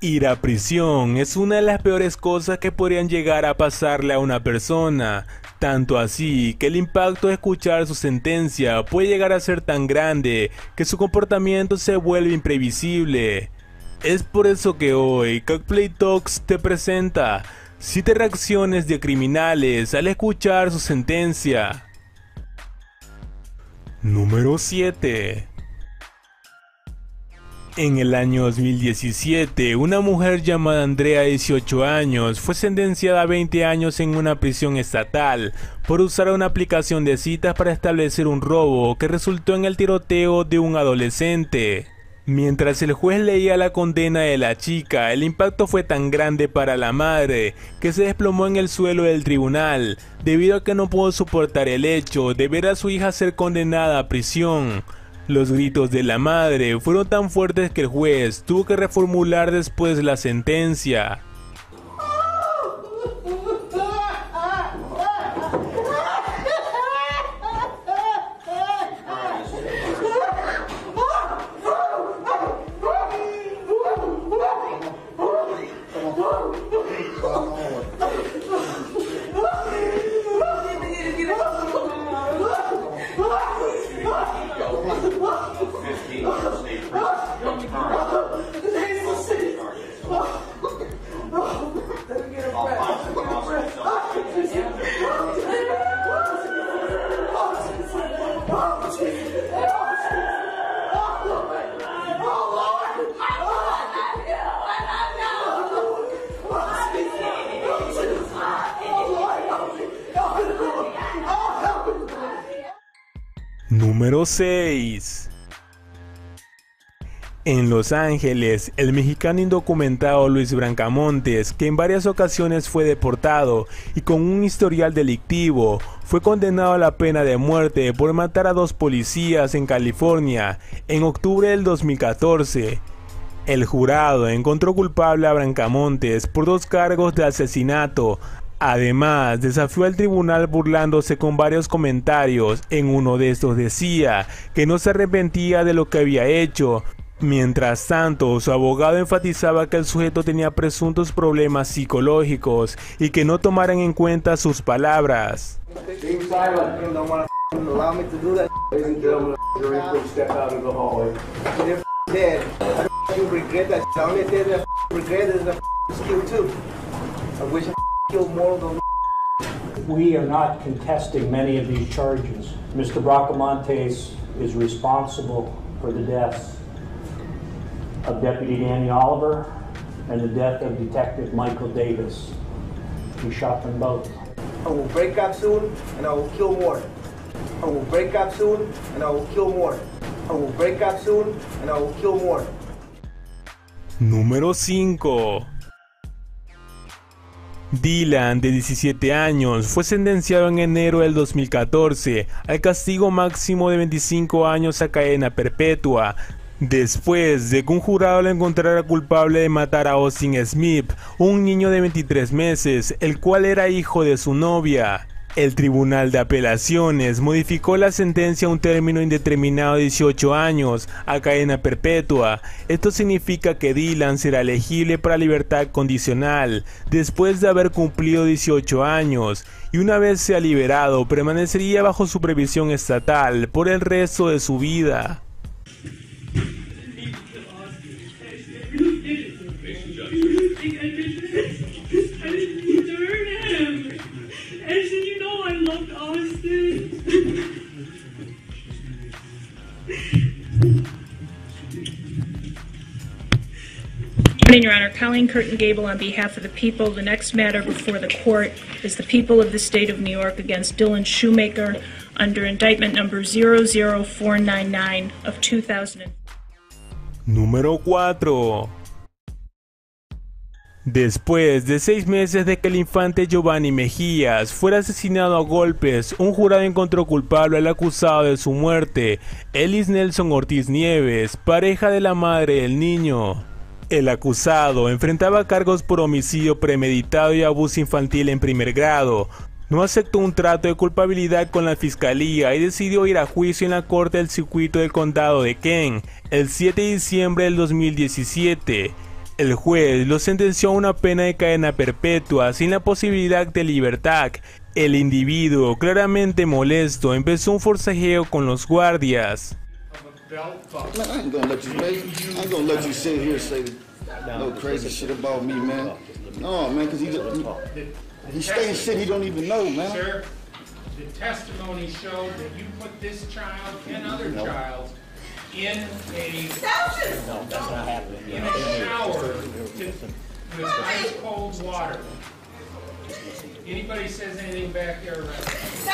Ir a prisión es una de las peores cosas que podrían llegar a pasarle a una persona, tanto así que el impacto de escuchar su sentencia puede llegar a ser tan grande que su comportamiento se vuelve imprevisible. Es por eso que hoy Coldplay Talks te presenta 7 reacciones de criminales al escuchar su sentencia. Número 7. En el año 2017, una mujer llamada Andrea, de 18 años, fue sentenciada a 20 años en una prisión estatal por usar una aplicación de citas para establecer un robo que resultó en el tiroteo de un adolescente. Mientras el juez leía la condena de la chica, el impacto fue tan grande para la madre que se desplomó en el suelo del tribunal debido a que no pudo soportar el hecho de ver a su hija ser condenada a prisión. Los gritos de la madre fueron tan fuertes que el juez tuvo que reformular después la sentencia. Número 6. En Los Ángeles, el mexicano indocumentado Luis Bracamontes, que en varias ocasiones fue deportado y con un historial delictivo, fue condenado a la pena de muerte por matar a 2 policías en California en octubre del 2014. El jurado encontró culpable a Bracamontes por 2 cargos de asesinato. Además, desafió al tribunal burlándose con varios comentarios. En uno de estos decía que no se arrepentía de lo que había hecho. Mientras tanto, su abogado enfatizaba que el sujeto tenía presuntos problemas psicológicos y que no tomaran en cuenta sus palabras. We are not contesting many of these charges. Mr. Bracamontes is responsible for the deaths of Deputy Danny Oliver and the death of Detective Michael Davis. He shot them both. I will break up soon and I will kill more. I will break up soon and I will kill more. I will break up soon and I will kill more. Número 5. Dylan, de 17 años, fue sentenciado en enero del 2014 al castigo máximo de 25 años a cadena perpetua, después de que un jurado lo encontrara culpable de matar a Austin Smith, un niño de 23 meses, el cual era hijo de su novia. El Tribunal de Apelaciones modificó la sentencia a un término indeterminado de 18 años a cadena perpetua. Esto significa que Dylan será elegible para libertad condicional después de haber cumplido 18 años y una vez sea liberado permanecería bajo supervisión estatal por el resto de su vida. Your Honor, Colleen Curtin Gable on behalf of the people. The next matter before the court is the people of the state of New York against Dylan Shoemaker under indictment number 00499 of 2000. Número 4. Después de 6 meses de que el infante Giovanni Mejías fuera asesinado a golpes, un jurado encontró culpable al acusado de su muerte, Ellis Nelson Ortiz Nieves, pareja de la madre del niño. El acusado enfrentaba cargos por homicidio premeditado y abuso infantil en primer grado. No aceptó un trato de culpabilidad con la fiscalía y decidió ir a juicio en la corte del circuito del condado de Kent el 7 de diciembre del 2017. El juez lo sentenció a una pena de cadena perpetua sin la posibilidad de libertad. El individuo, claramente molesto, empezó un forcejeo con los guardias. Man, I ain't gonna let you, man. I ain't gonna let you sit here and say no crazy shit about me, man. No, man, because he's saying shit he don't even know, man. Sir, the testimony showed that you put this child and other child in a shower with ice cold water. Anybody says anything back there around?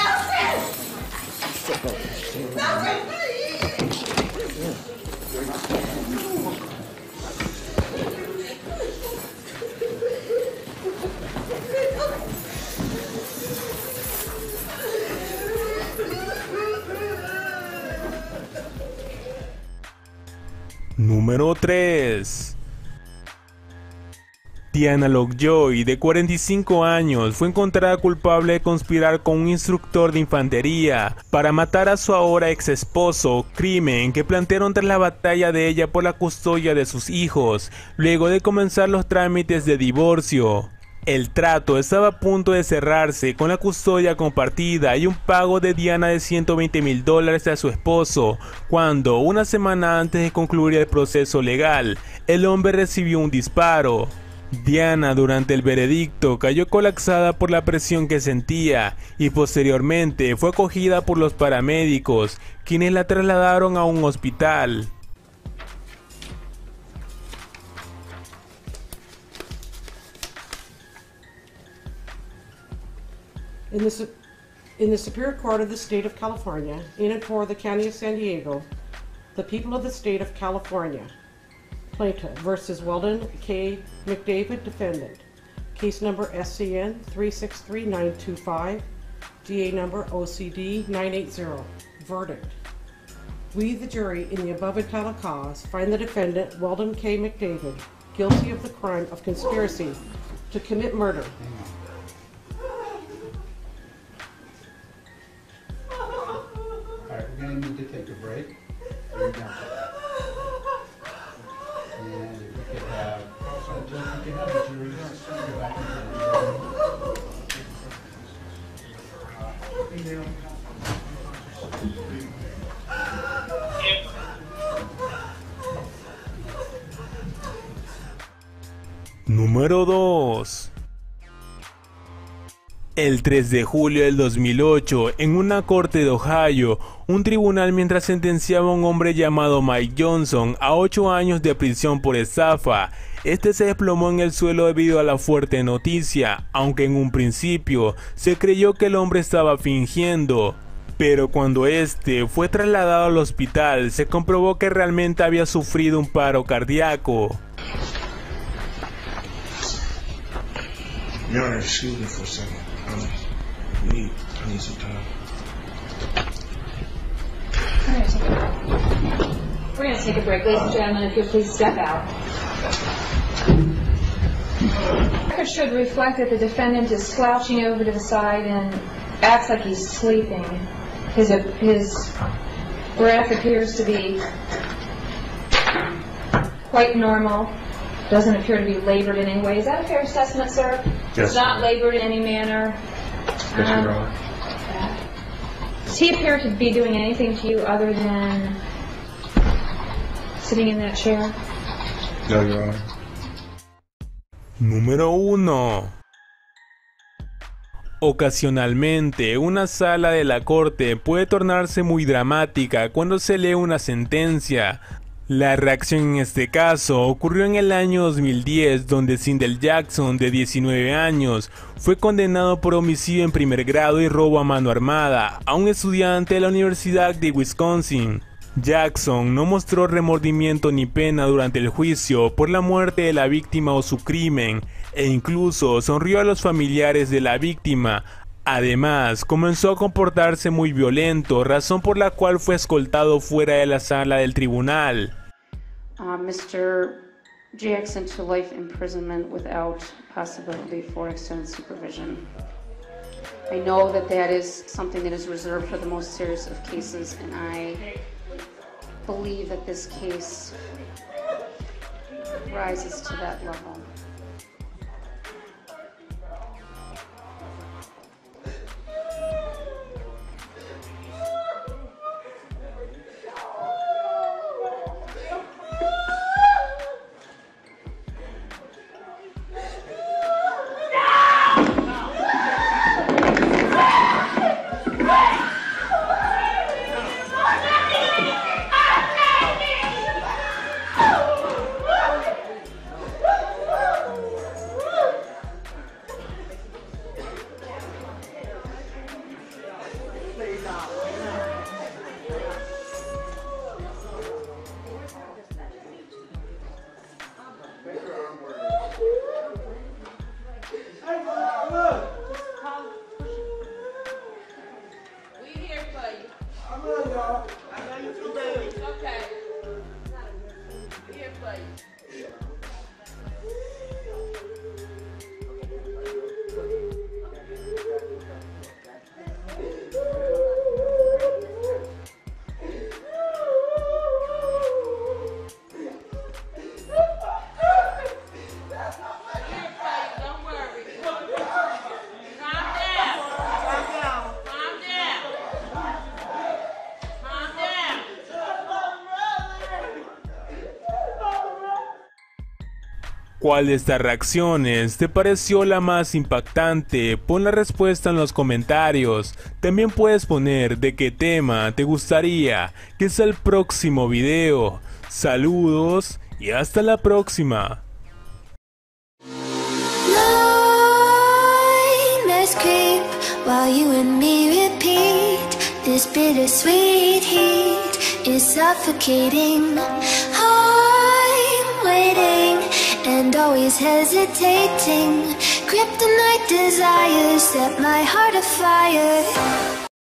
Número 3. Diana Lovejoy, de 45 años, fue encontrada culpable de conspirar con un instructor de infantería para matar a su ahora ex esposo, crimen que plantearon tras la batalla de ella por la custodia de sus hijos, luego de comenzar los trámites de divorcio. El trato estaba a punto de cerrarse con la custodia compartida y un pago de Diana de $120,000 a su esposo, cuando, una semana antes de concluir el proceso legal, el hombre recibió un disparo. Diana, durante el veredicto, cayó colapsada por la presión que sentía y posteriormente fue acogida por los paramédicos, quienes la trasladaron a un hospital. In the Superior Court of the State of California, in and for the County of San Diego, the people of the State of California, Plaintiff versus Weldon K. McDavid, defendant. Case number SCN 363925, DA number OCD 980. Verdict. We, the jury, in the above entitled cause, find the defendant, Weldon K. McDavid, guilty of the crime of conspiracy to commit murder. Alright, we're going to need to take a break. And if we could have, the jury go back Número 2. El 3 de julio del 2008, en una corte de Ohio, un tribunal mientras sentenciaba a un hombre llamado Mike Johnson a 8 años de prisión por estafa. Este se desplomó en el suelo debido a la fuerte noticia, aunque en un principio se creyó que el hombre estaba fingiendo. Pero cuando este fue trasladado al hospital, se comprobó que realmente había sufrido un paro cardíaco. Your Honor, excuse me for a second. I need some time. We're going to take a break. Ladies and gentlemen, if you'll please step out. The record should reflect that the defendant is slouching over to the side and acts like he's sleeping. His breath appears to be quite normal. Doesn't appear to be labored in any way. Is that a fair assessment, sir? Yes. It's not labored in any manner. Yes, Your Honor. Does he appear to be doing anything to you other than sitting in that chair? No, Your Honor. Número 1. Ocasionalmente, una sala de la corte puede tornarse muy dramática cuando se lee una sentencia. La reacción en este caso ocurrió en el año 2010, donde Sindel Jackson, de 19 años, fue condenado por homicidio en primer grado y robo a mano armada a un estudiante de la Universidad de Wisconsin. Jackson no mostró remordimiento ni pena durante el juicio por la muerte de la víctima o su crimen, e incluso sonrió a los familiares de la víctima. Además, comenzó a comportarse muy violento, razón por la cual fue escoltado fuera de la sala del tribunal. Mr. Jackson to life imprisonment without possibility for extended supervision. I know that that is something that is reserved for the most serious of cases, and I believe that this case rises to that level. ¿Cuál de estas reacciones te pareció la más impactante? Pon la respuesta en los comentarios. También puedes poner de qué tema te gustaría que sea el próximo video. Saludos y hasta la próxima. While you and me repeat, this bittersweet heat is suffocating. I'm waiting and always hesitating. Kryptonite desires set my heart afire.